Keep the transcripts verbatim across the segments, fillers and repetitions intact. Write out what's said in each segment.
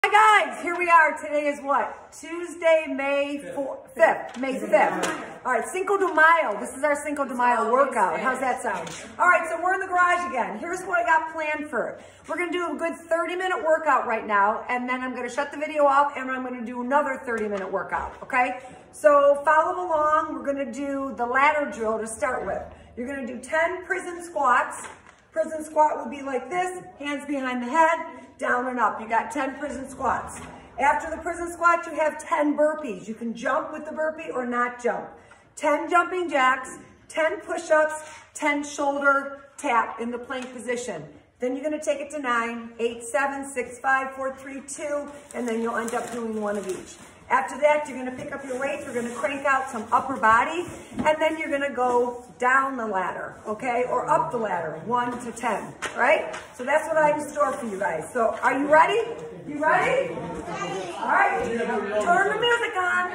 Hi guys, here we are. Today is what? Tuesday, May fifth. May fifth. All right, Cinco de Mayo. This is our Cinco de Mayo workout. How's that sound? All right, so we're in the garage again. Here's what I got planned for it. We're going to do a good thirty minute workout right now, and then I'm going to shut the video off, and I'm going to do another thirty minute workout, okay? So follow along. We're going to do the ladder drill to start with. You're going to do ten prison squats. Prison squat will be like this, hands behind the head, down and up. You got ten prison squats. After the prison squat, you have ten burpees. You can jump with the burpee or not jump. ten jumping jacks, ten push-ups, ten shoulder tap in the plank position. Then you're gonna take it to nine, eight, seven, six, five, four, three, two, and then you'll end up doing one of each. After that, you're gonna pick up your weights, we're gonna crank out some upper body, and then you're gonna go down the ladder, okay? Or up the ladder, one to ten, right? So that's what I have in store for you guys. So are you ready? You ready? All right, turn the music on.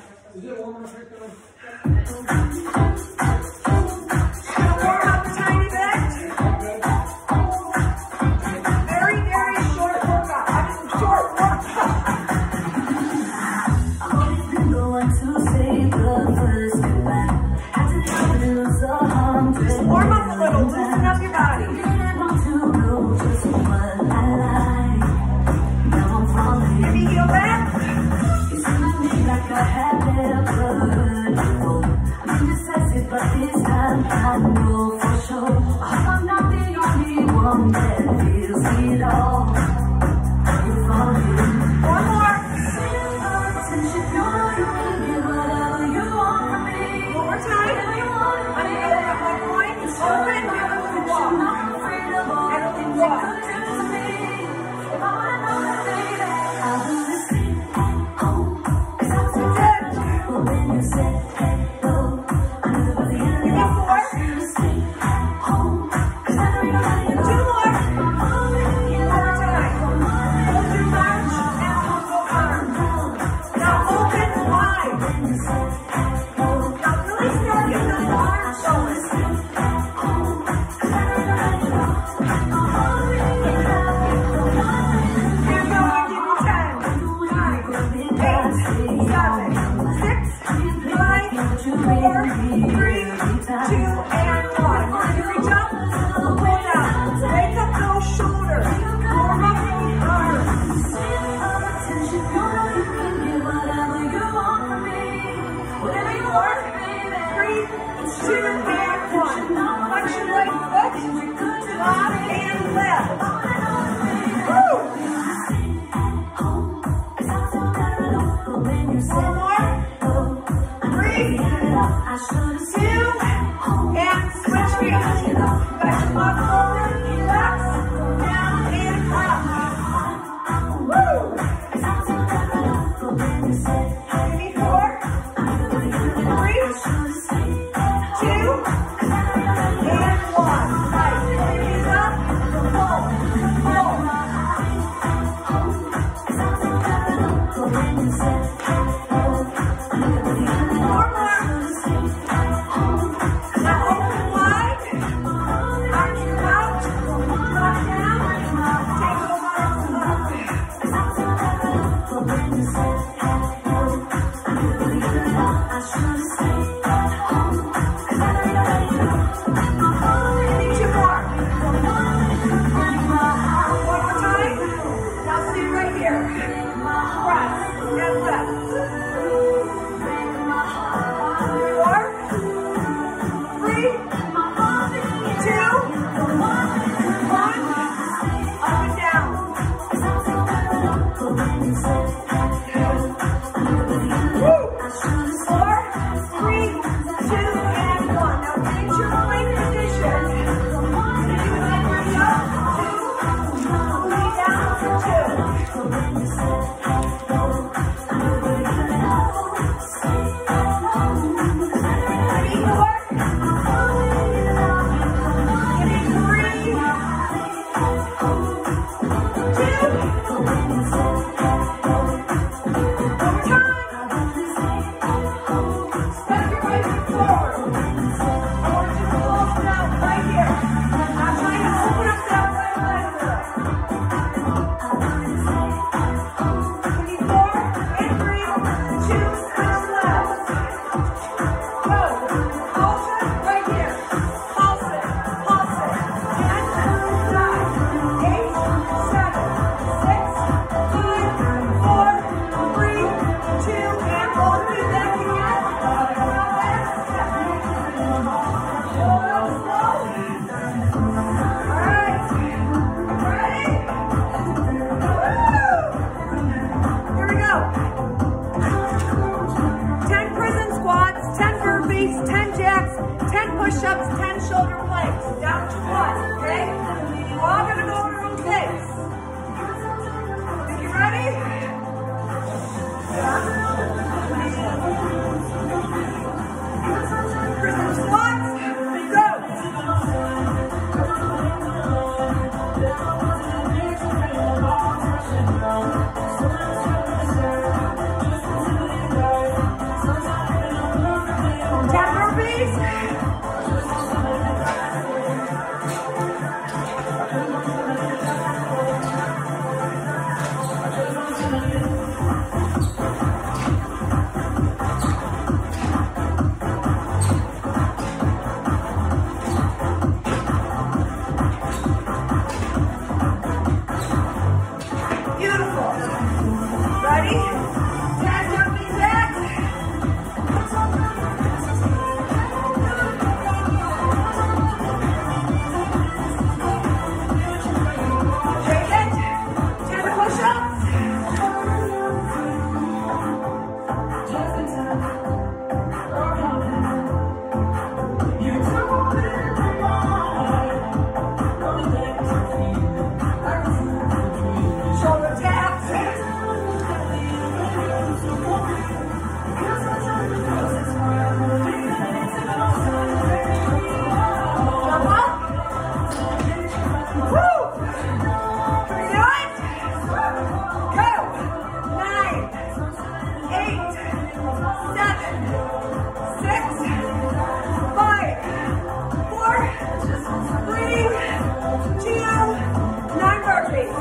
Gonna warm up a tiny bit. Very, very short workout. I mean, short workout. Just warm up a little, loosen up your body. Let me heel back. But this time I know for sure I'm not the only one that feels it all. One more. One more time. I'm going to go at one point. Open and a little walk. And a little walk. Two, Ready? Jack, jumping jacks. Shake it. ten push-ups. Shoulder taps. Jump up. Woo! Can we do it? Go. Nine, eight, seven, six, five, four, three, two, nine burpees.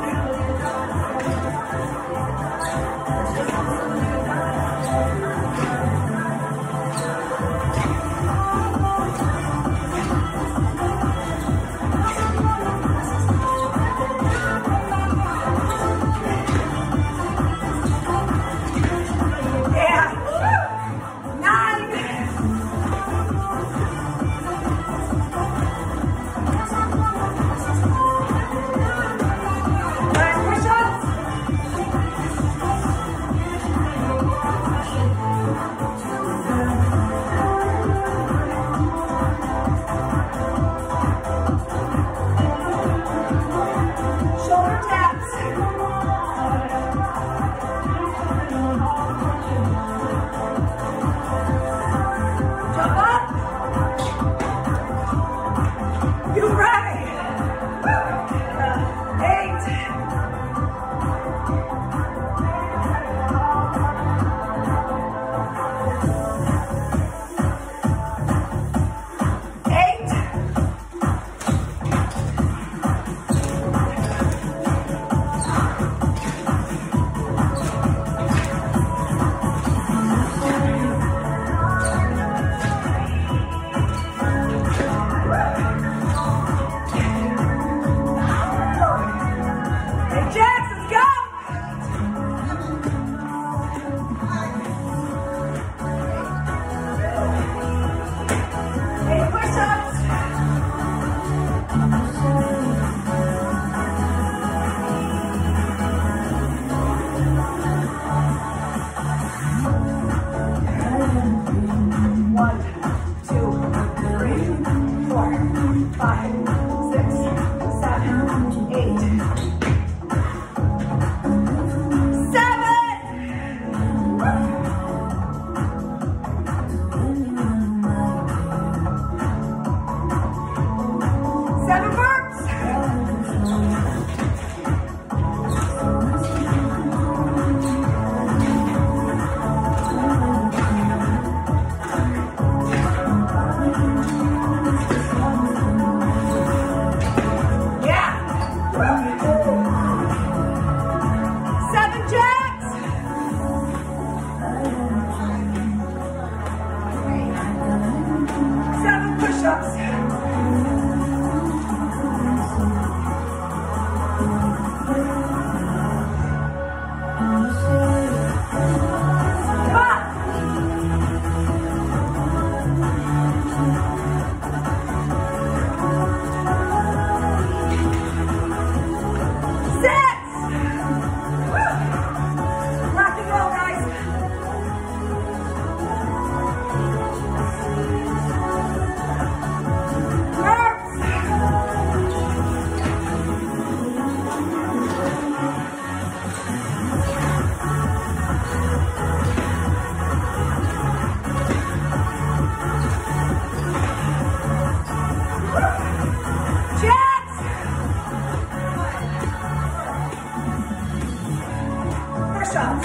Yeah. Nine. Nine push-ups. Shoulder taps. Jump up. You ready? Eight. Eight. Hey, Jax, let's go! Eight push-ups. One, two, three, four, five, six, seven, eight. Seven. Seven burps. Yeah. Seven jacks. Seven push-ups. Come on. Six. Woo. Rock and roll, guys. Burps. Jacks. Push-ups.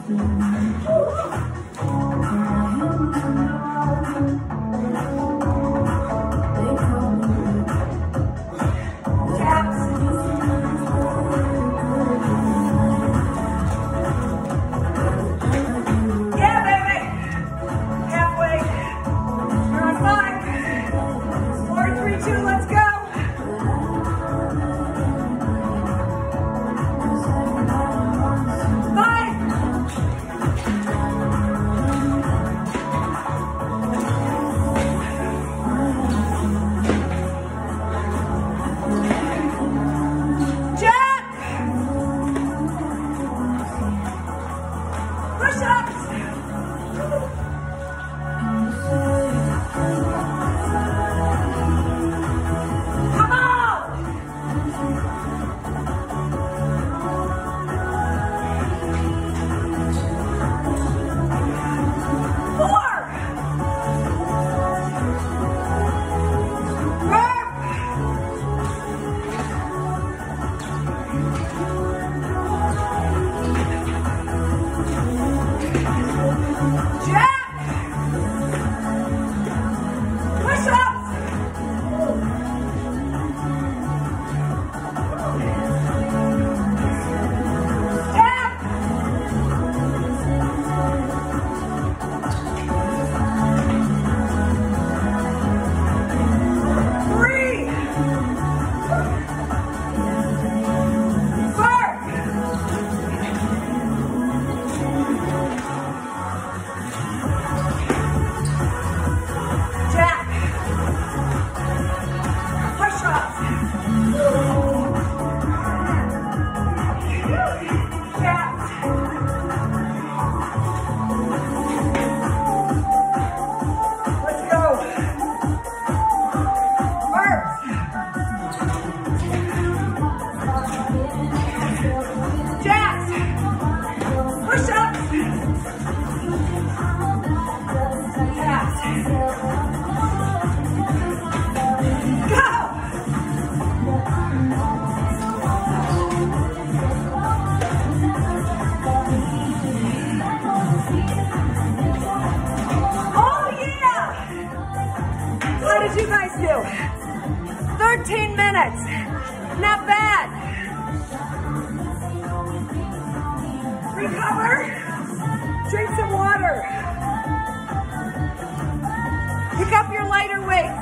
Taps. Yeah, baby. Halfway. You're on five. Four, three, two, let's go. Push-ups. Come on. Four. What did you guys do? thirteen minutes. Not bad. Recover. Drink some water. Pick up your lighter weights.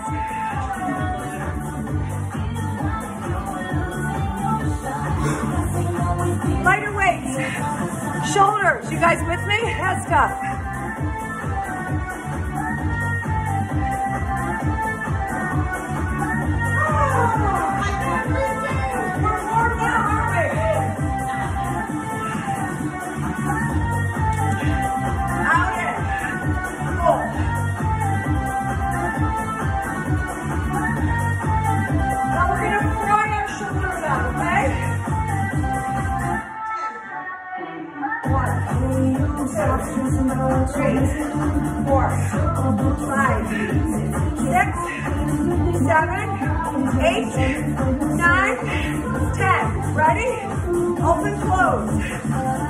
Lighter weights. Shoulders. You guys with me? Head stuff. Three, four, five, six, seven, eight, nine, ten. Ready? Open, close.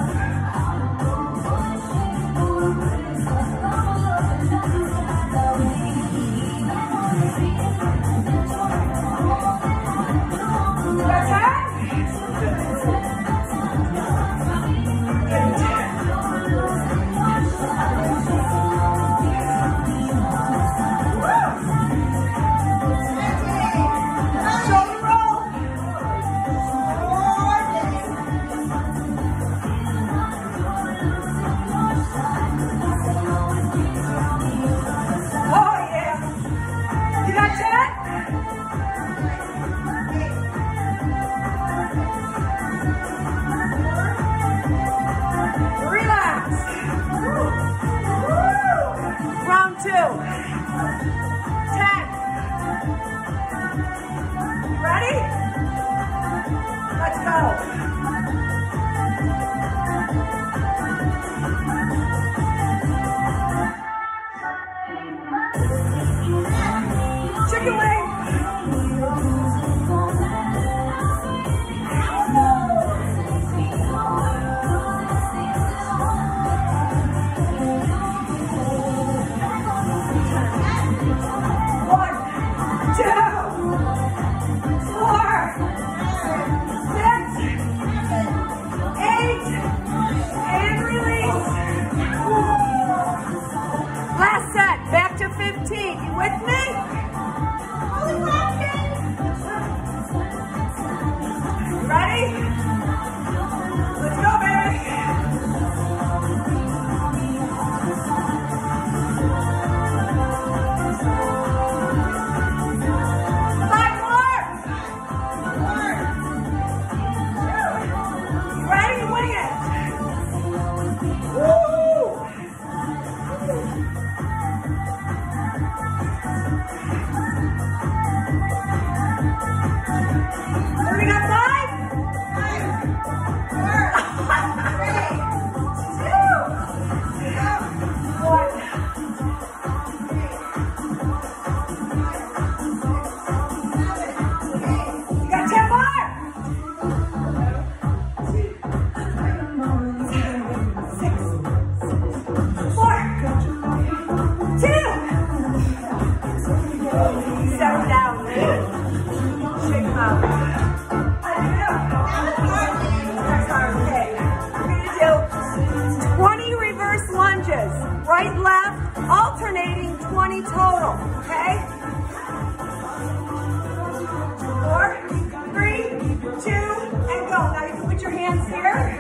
right, left, alternating twenty total, okay? Four, three, two, and go. Now you can put your hands here.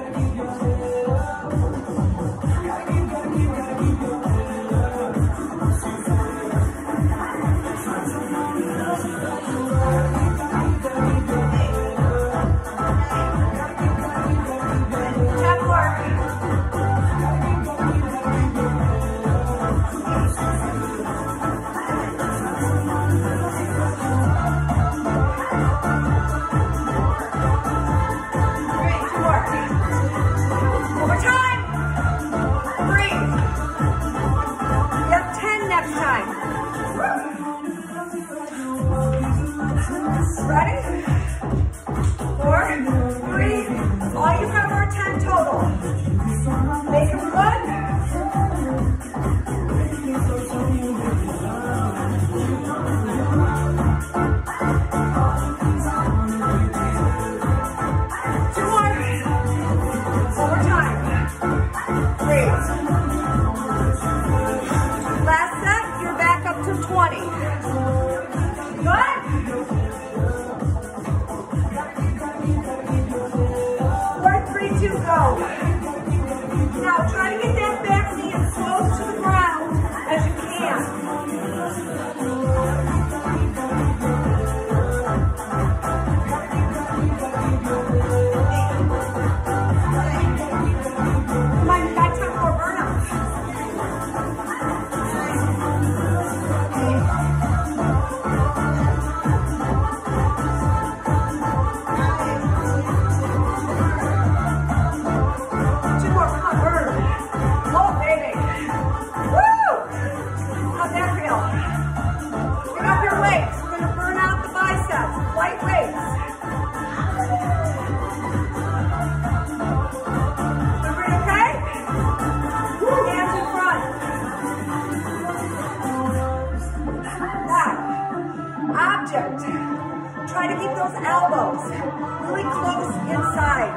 Try to keep those elbows really close inside.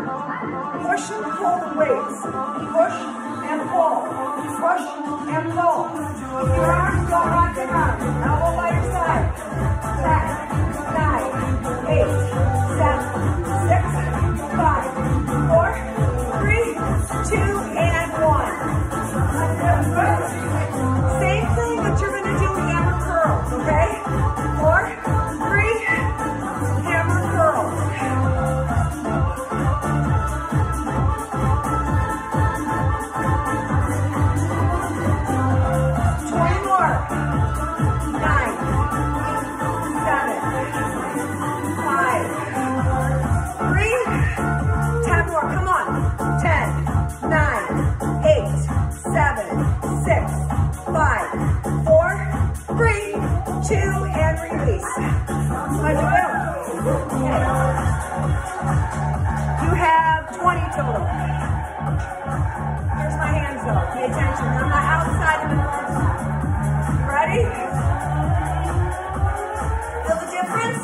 Push and pull the weights. Push and pull. Push and pull. Keep your arms go rock and round. Elbow by your side. Ten, nine, eight, seven, six, five, four, three, two, and one. Good. Same thing, but you're going to do hammer curls, okay? Four, three, hammer curls. twenty more. Nine, seven, five, three, ten more. Come on. Ten, nine, eight, seven, six, five, four, three, two, and release. How'd you do? Okay. You have twenty total. Here's my hands though. Pay attention. On the outside and the inside. Ready? Feel the difference?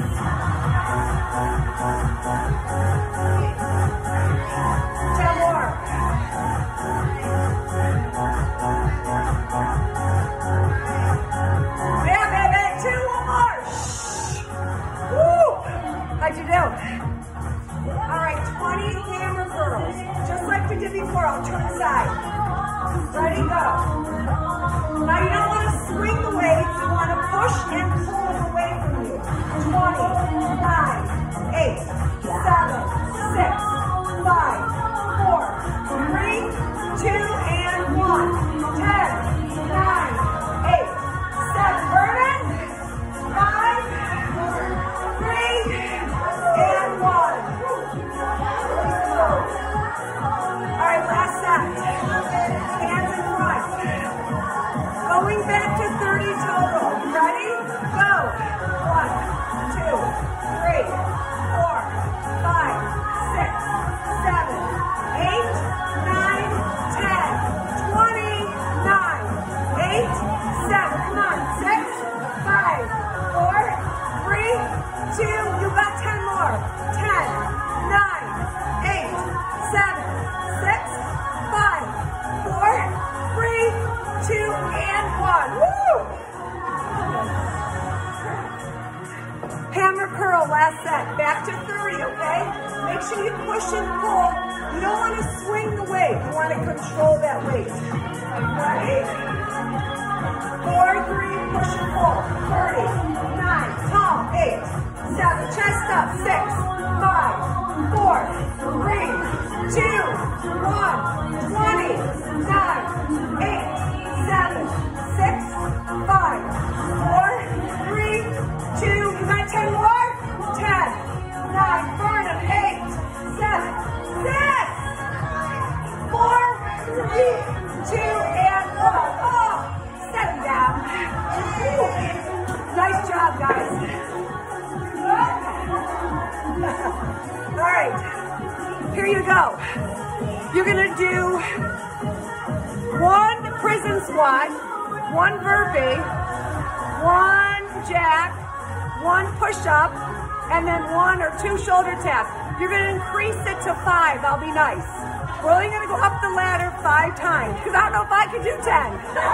Ten more. Yeah, baby. Two more. Woo! How'd you do? All right, twenty hammer curls. Just like we did before. I'll turn aside. Ready, go. Now you don't want to swing the weights. You want to push and pull them away from you. twenty, nine, eight, seven, six, five, four, three, two, and one. ten, nine, eight, seven, burn it. five, three, and one. All right, last set. Hands in front. Going back to thirty total. Ready? Go. One, two, three, four, five, six, seven, Make sure you push and pull. You don't want to swing the weight. You want to control that weight. Ready? Four, three, push and pull. thirty, nine, tall, eight, seven, chest up, six, five, four, three, two, one, twenty, nine, eight, seven, six, five, four, three, two, you got ten more? ten, nine, burn them, eight, seven, six, four, three, two, and one. Oh, set them down. Woo. Nice job, guys. All right, here you go. You're gonna do one prison squat, one burpee, one jack, one push-up, and then one or two shoulder taps. You're gonna increase it to five. I'll be nice. We're only gonna go up the ladder five times, because I don't know if I can do ten.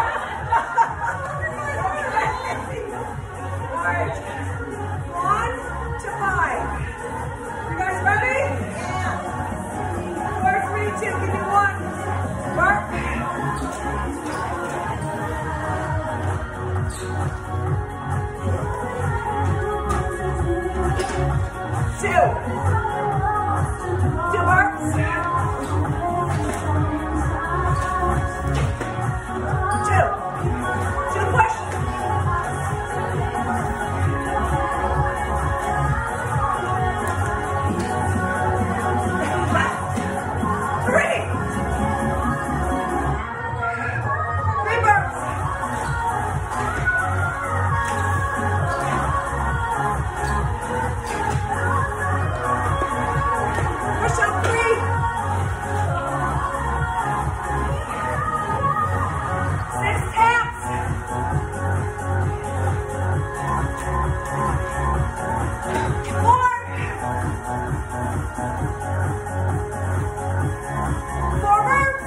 All right, one to five. You guys ready? Four, three, two, give me one. Burp. Two. Two burps. Two. Two push. Three. Three burps. Push up three. Six taps. Four. Four burps.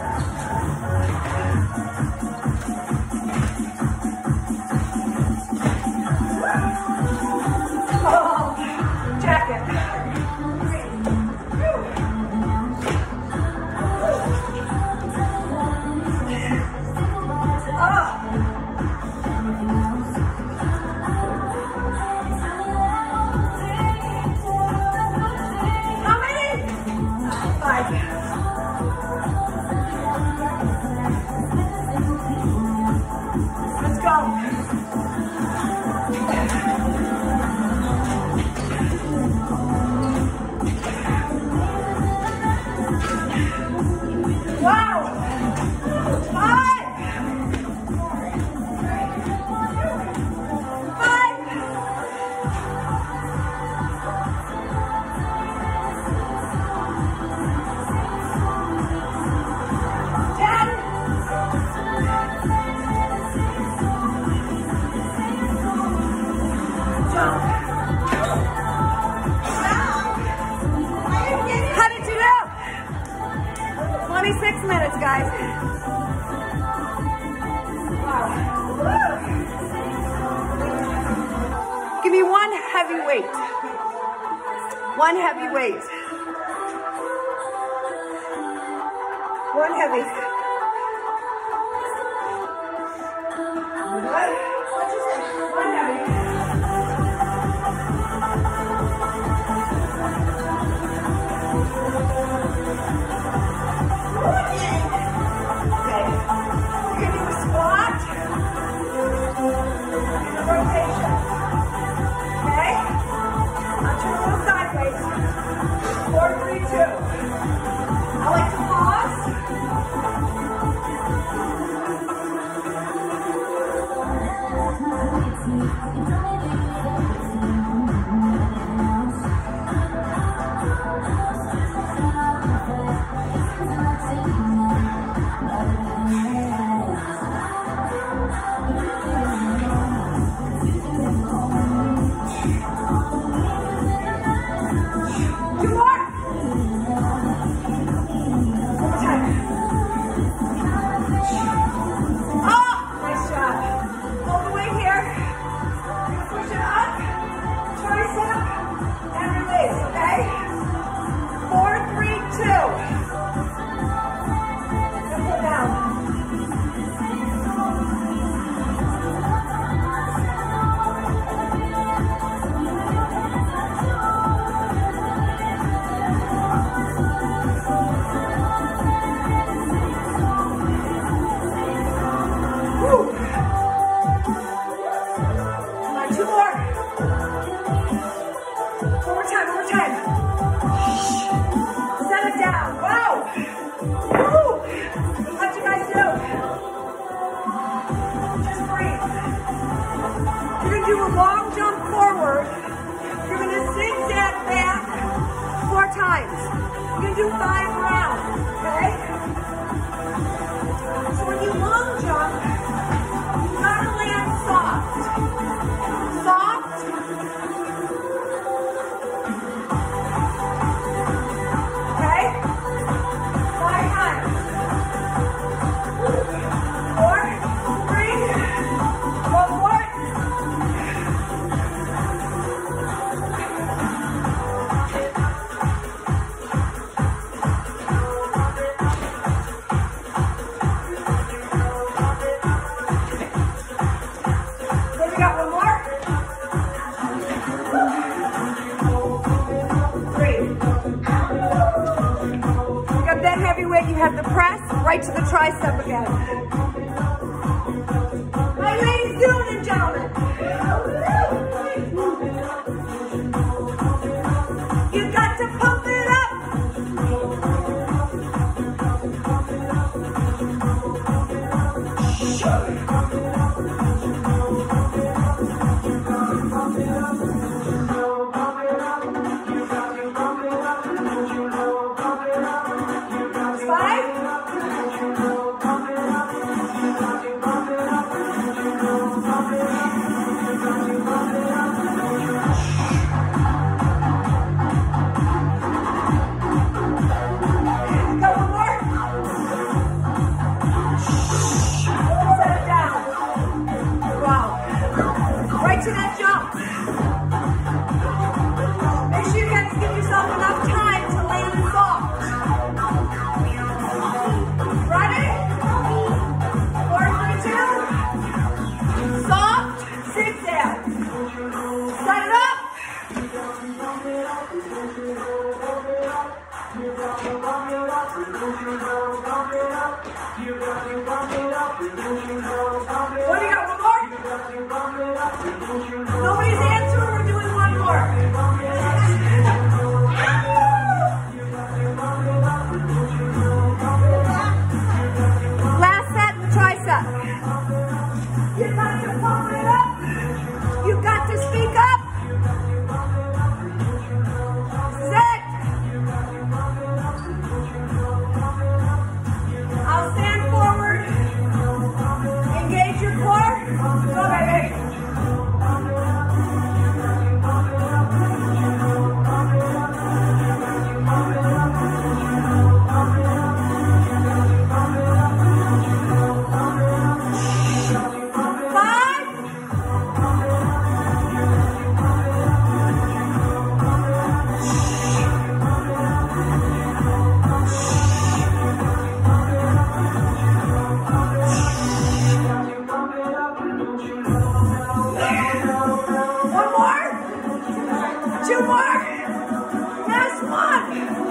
Oh, jacket. How many? Five. Let's go. Wow. Five. Five. Ten. Jump. How did you do? twenty-six minutes, guys. Wow. Give me one heavy weight. One heavy weight. One heavy. What? What'd you say? One heavy. Okay. You're gonna do a squat and a rotation. Okay? I'll turn a little sideways. Four, three, two. I like to pause. do five rounds, okay? So when you long jump, you gotta land soft. Soft. Okay? Five times. Four, three, go for it. Then we got one more. Three. You got that heavy weight, you have the press right to the tricep again. My ladies, gentlemen and gentlemen. You got to pump it up. Five. Got one more. Set it down. Wow. Right to that jump. Make sure you guys give yourself enough time to land soft. Ready? Four, three, two. Soft. Sit down. Set it up. What do you got? One more? Nobody's answering. We're doing one more. Last set, the tricep. You got to pump it up. You got to speak up. Sit. I'll stand forward. Engage your core. Go, baby. One more. Two more. Last one.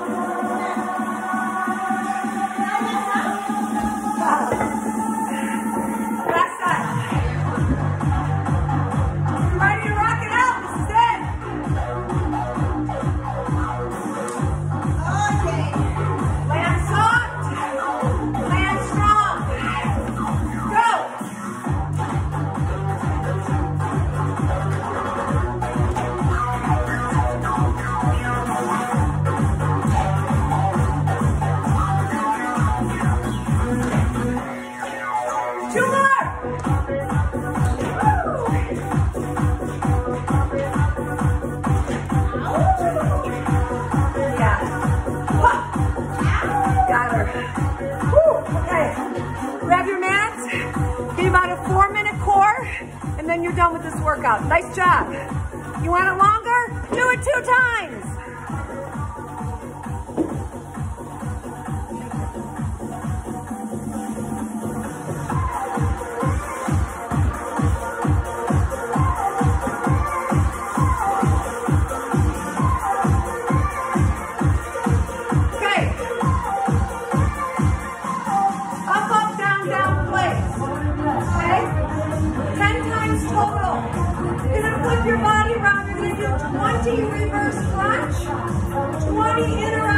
Last time. You ready to rock it out? This is it. Okay. Land soft. Land strong. Go. Two more. Yeah. Got her. Woo. Okay. Grab your mats. Give you about a four minute core, and then you're done with this workout. Nice job. You want it longer? Do it two times. Your body around, you're going to do twenty reverse crunch, twenty inner